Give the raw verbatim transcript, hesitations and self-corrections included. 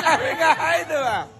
เป็นไงใช่ไหม